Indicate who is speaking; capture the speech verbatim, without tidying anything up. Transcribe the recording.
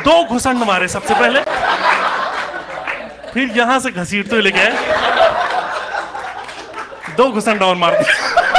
Speaker 1: दो घुसंड मारे सबसे पहले, फिर यहां से घसीटते हुए लेके आए, दो घुसंड और मार दिए।